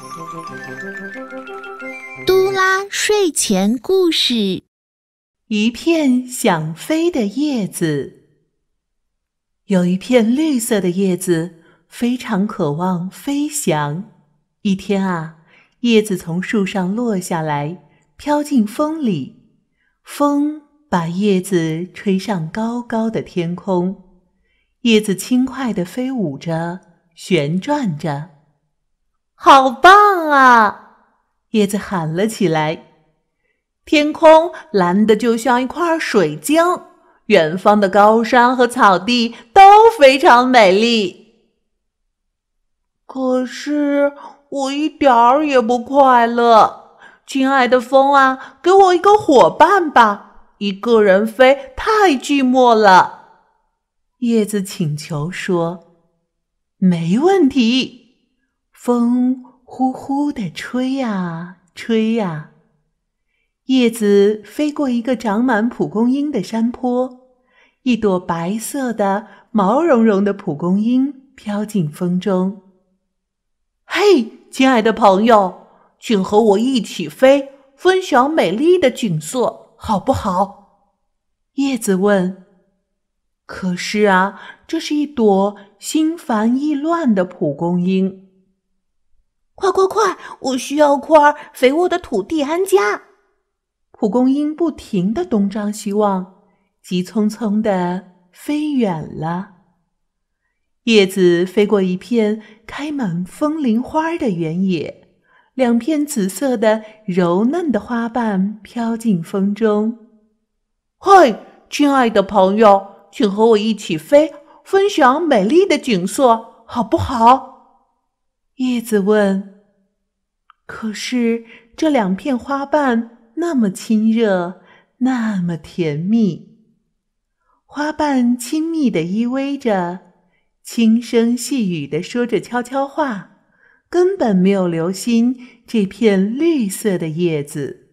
嘟啦睡前故事： 一片想飞的叶子。有一片绿色的叶子，非常渴望飞翔。一天啊，叶子从树上落下来，飘进风里。风把叶子吹上高高的天空，叶子轻快地飞舞着，旋转着。好棒啊！叶子喊了起来。天空蓝得就像一块水晶，远方的高山和草地都非常美丽。可是我一点儿也不快乐，亲爱的风啊，给我一个伙伴吧，一个人飞太寂寞了。叶子请求说。没问题。风呼呼地吹呀吹呀，叶子飞过一个长满蒲公英的山坡，一朵白色的毛茸茸的蒲公英飘进风中。嘿，亲爱的朋友，请和我一起飞，分享美丽的景色，好不好？叶子问。可是啊，这是一朵心烦意乱的蒲公英。快快快，我需要块肥沃的土地安家。蒲公英不停地东张西望，急匆匆地飞远了。叶子飞过一片开满风铃花的原野，两片紫色的柔嫩的花瓣飘进风中。嘿，亲爱的朋友，请和我一起飞，分享美丽的景色，好不好？叶子问。可是这两片花瓣那么亲热，那么甜蜜。花瓣亲密地依偎着，轻声细语地说着悄悄话，根本没有留心这片绿色的叶子。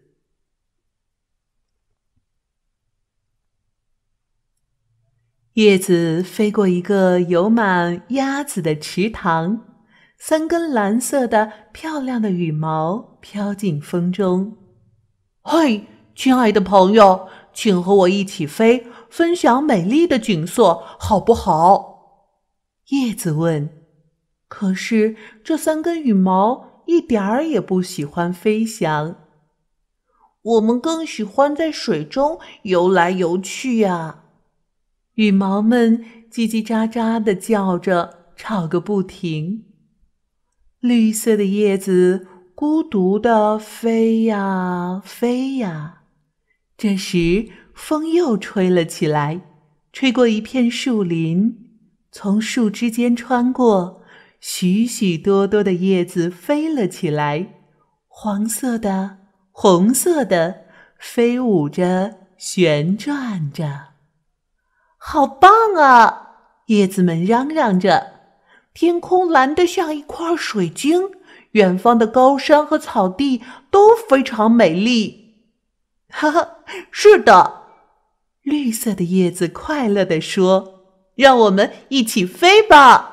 叶子飞过一个有满鸭子的池塘，三根蓝色的漂亮的羽毛飘进风中。嘿，亲爱的朋友，请和我一起飞，分享美丽的景色，好不好？叶子问。可是这三根羽毛一点儿也不喜欢飞翔。我们更喜欢在水中游来游去呀。羽毛们叽叽喳喳地叫着，吵个不停。绿色的叶子孤独地飞呀飞呀。这时风又吹了起来，吹过一片树林，从树枝间穿过，许许多多的叶子飞了起来，黄色的，红色的，飞舞着，旋转着。好棒啊！叶子们嚷嚷着。天空蓝得像一块水晶，远方的高山和草地都非常美丽。哈哈，是的，绿色的叶子快乐地说，让我们一起飞吧。